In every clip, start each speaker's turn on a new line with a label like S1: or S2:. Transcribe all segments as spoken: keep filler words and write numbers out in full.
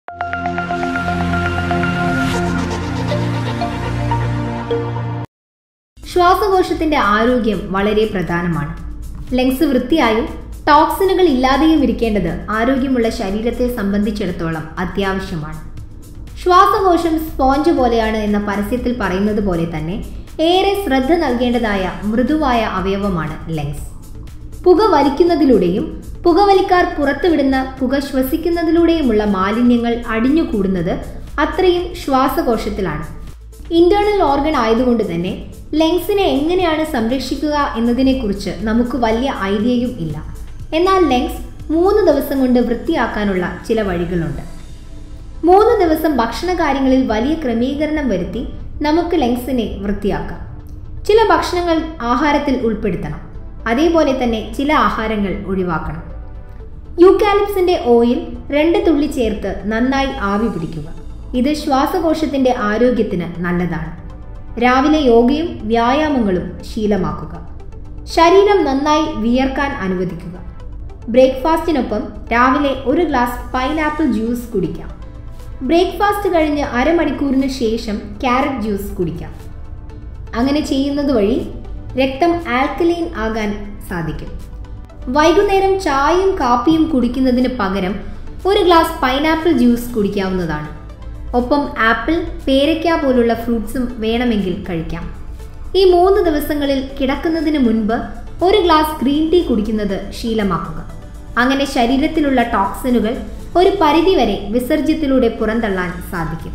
S1: ശ്വാസകോശത്തിന്റെ ആരോഗ്യം വളരെ പ്രധാനമാണ്. ലങ്സ് വൃത്തിയായും ടോക്സിനുകൾ ഇല്ലാതെയും ഇരിക്കേണ്ടത് ആരോഗ്യമുള്ള ശരീരത്തെ സംബന്ധിച്ചിടത്തോളം അത്യാവശ്യമാണ്. ശ്വാസകോശം സ്പോഞ്ച് പോലെയാണ് എന്ന പരസ്യത്തിൽ പറയുന്നത് പോലെ തന്നെ ഏറെ ശ്രദ്ധ നൽകേണ്ടതായ മൃദുവായ അവയവമാണ് ലങ്സ്. പുക വലിക്കുന്നതിലൂടെയും പുകവലിക്കാർ പുറത്തുവിടുന്ന പുക ശ്വസിക്കുന്നതിലൂടെയുമുള്ള മാലിന്യങ്ങൾ അടിഞ്ഞുകൂടുന്നത് അത്രയും ശ്വാസകോശത്തിലാണ്. ഇന്റേണൽ ഓർഗൻ ആയതുകൊണ്ട് തന്നെ ലങ്സിനെ എങ്ങനെയാണ് സംരക്ഷിക്കുക എന്നതിനെക്കുറിച്ച് നമുക്ക് വലിയ ഐഡിയയും ഇല്ല. എന്നാൽ ലങ്സ് മൂന്ന് ദിവസം കൊണ്ട് വൃത്തിയാക്കാനുള്ള ചില വഴികളുണ്ട്. മൂന്ന് ദിവസം ഭക്ഷണ കാര്യങ്ങളിൽ വലിയ ക്രമീകരണം വരുത്തി നമുക്ക് ലങ്സിനെ വൃത്തിയാക്കാം. ചില ഭക്ഷണങ്ങൾ ആഹാരത്തിൽ ഉൾപ്പെടുത്തണം. അതേപോലെ തന്നെ ചില ആഹാരങ്ങൾ ഒഴിവാക്കണം. യൂക്കാലിപ്സിന്റെ ഓയിൽ രണ്ട് തുള്ളി ചേർത്ത് നന്നായി ആവി പിടിക്കുക. ഇത് ശ്വാസകോശത്തിന്റെ ആരോഗ്യത്തിന് നല്ലതാണ്. രാവിലെ യോഗയും വ്യായാമങ്ങളും ശീലമാക്കുക. ശരീരം നന്നായി വിയർക്കാൻ അനുവദിക്കുക. ബ്രേക്ക്ഫാസ്റ്റിനൊപ്പം രാവിലെ ഒരു ഗ്ലാസ് പൈനാപ്പിൾ ജ്യൂസ് കുടിക്കാം. ബ്രേക്ക്ഫാസ്റ്റ് കഴിഞ്ഞ് അരമണിക്കൂറിന് ശേഷം ക്യാരറ്റ് ജ്യൂസ് കുടിക്കാം. അങ്ങനെ ചെയ്യുന്നത് വഴി രക്തം ആൽക്കലീൻ ആകാൻ സാധിക്കും. വൈകുന്നേരം ചായയും കാപ്പിയും കുടിക്കുന്നതിന് പകരം ഒരു ഗ്ലാസ് പൈനാപ്പിൾ ജ്യൂസ് കുടിക്കാവുന്നതാണ്. ഒപ്പം ആപ്പിൾ, പേരയ്ക്ക പോലുള്ള ഫ്രൂട്ട്സും വേണമെങ്കിൽ കഴിക്കാം. ഈ മൂന്ന് ദിവസങ്ങളിൽ കിടക്കുന്നതിന് മുൻപ് ഒരു ഗ്ലാസ് ഗ്രീൻ ടീ കുടിക്കുന്നത് ശീലമാക്കുക. അങ്ങനെ ശരീരത്തിലുള്ള ടോക്സിനുകൾ ഒരു പരിധിവരെ വിസർജ്യത്തിലൂടെ പുറന്തള്ളാൻ സാധിക്കും.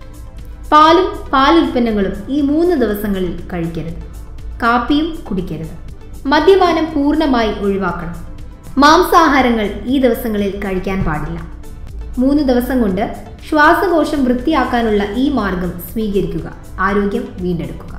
S1: പാലും പാലുൽപ്പന്നങ്ങളും ഈ മൂന്ന് ദിവസങ്ങളിൽ കഴിക്കരുത്. കാപ്പിയും കുടിക്കരുത്. മദ്യപാനം പൂർണ്ണമായി ഒഴിവാക്കണം. മാംസാഹാരങ്ങൾ ഈ ദിവസങ്ങളിൽ കഴിക്കാൻ പാടില്ല. മൂന്ന് ദിവസം കൊണ്ട് ശ്വാസകോശം വൃത്തിയാക്കാനുള്ള ഈ മാർഗം സ്വീകരിക്കുക. ആരോഗ്യം വീണ്ടെടുക്കുക.